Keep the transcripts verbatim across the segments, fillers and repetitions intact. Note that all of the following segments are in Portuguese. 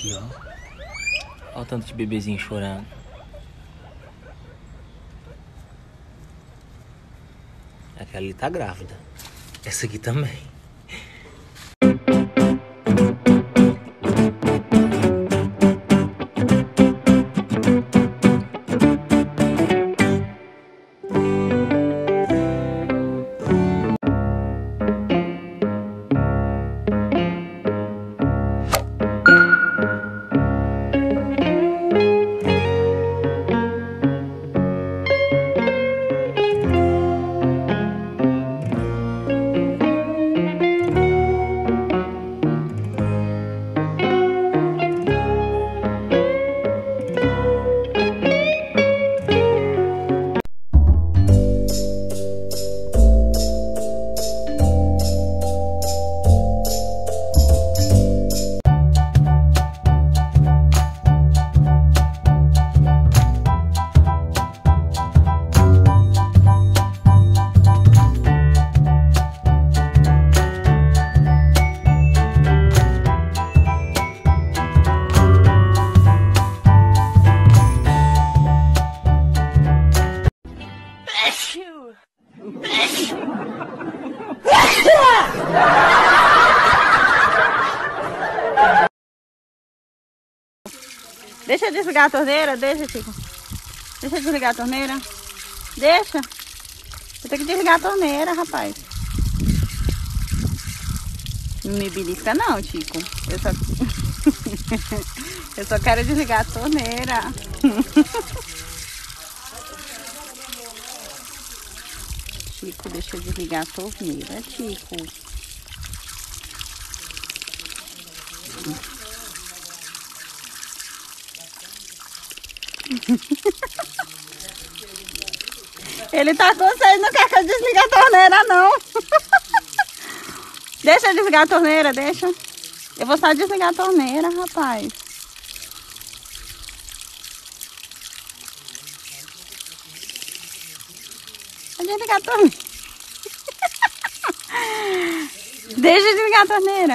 aqui, ó. Olha o tanto de bebezinho chorando. Aquela ali tá grávida. Essa aqui também. Deixa eu desligar a torneira, deixa, Chico. Deixa eu desligar a torneira. Deixa. Eu tenho que desligar a torneira, rapaz. Não me belisca não, Chico. Eu só... eu só quero desligar a torneira. Chico, deixa eu desligar a torneira, Chico. Ele tá com sede, não quer que eu desligue a torneira, não. Deixa eu desligar a torneira, deixa. Eu vou só desligar a torneira, rapaz. Vou desligar a torneira. Deixa eu desligar a torneira.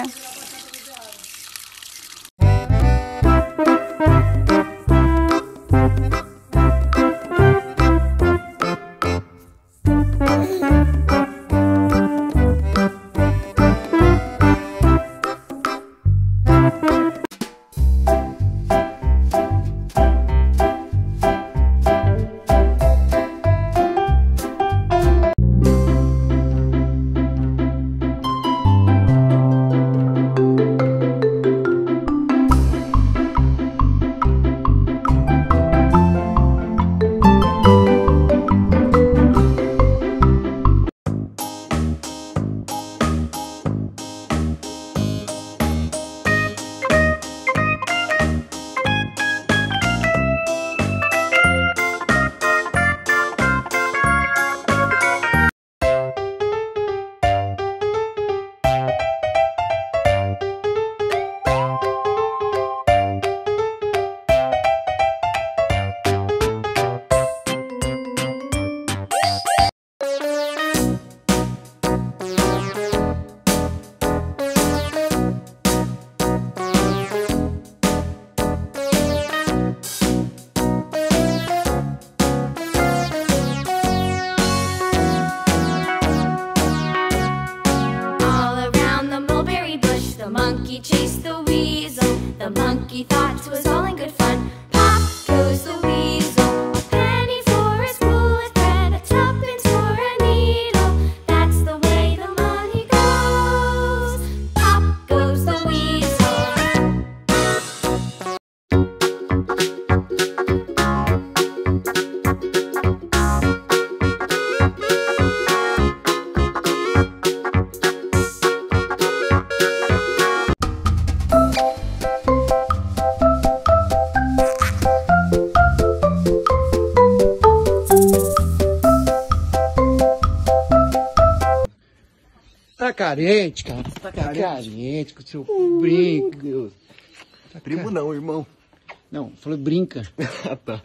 Tá carente, cara. Tá carente, tá carente com o seu uh, brinco. Tá primo car... não, irmão. Não, falou brinca. Ah, tá.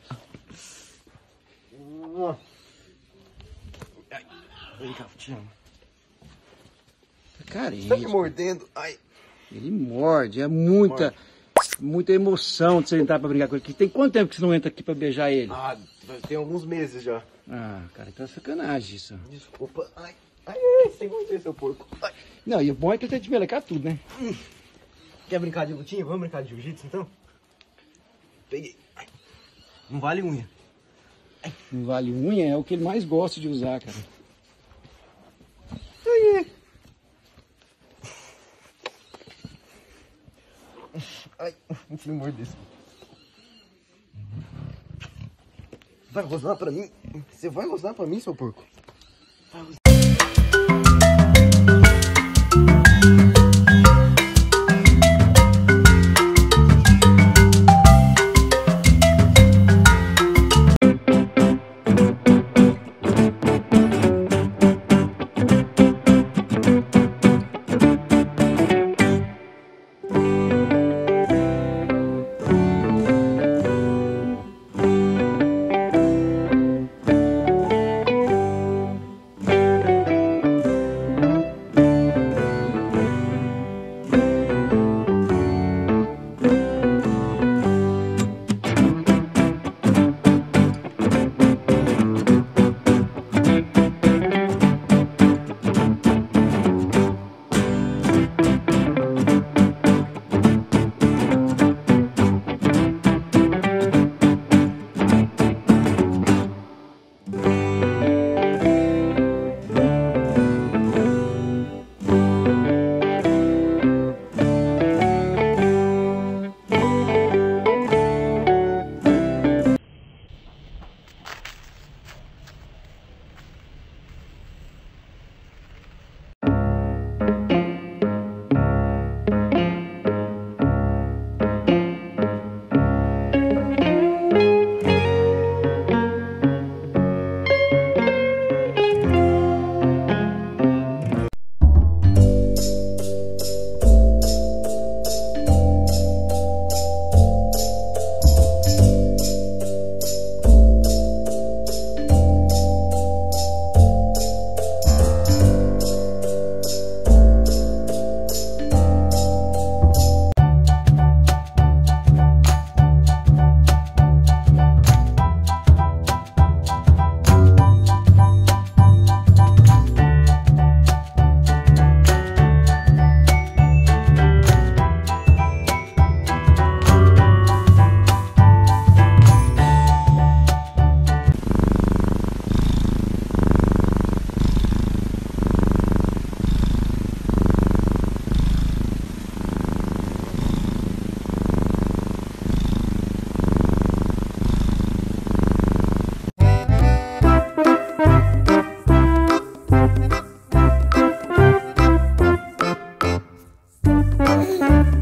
Ai, vem cá, te amo. Tá carente. Tá me mordendo. Ai. Ele morde, é muita... muita emoção de você entrar pra brincar com ele. Tem quanto tempo que você não entra aqui pra beijar ele? Ah, tem alguns meses já. Ah, cara, então é sacanagem isso. Desculpa. Ai, ai, sem você, seu porco. Ai. Não, e o bom é que ele tem que te melecar tudo, né? Hum. Quer brincar de lutinha? Vamos brincar de jiu-jitsu então? Peguei. Ai. Não vale unha. Ai. Não vale unha, é o que ele mais gosta de usar, cara. Ai. Ai, não te morder isso. Vai rosnar pra mim? Você vai rosnar pra mim, seu porco? Vai rosnar. Música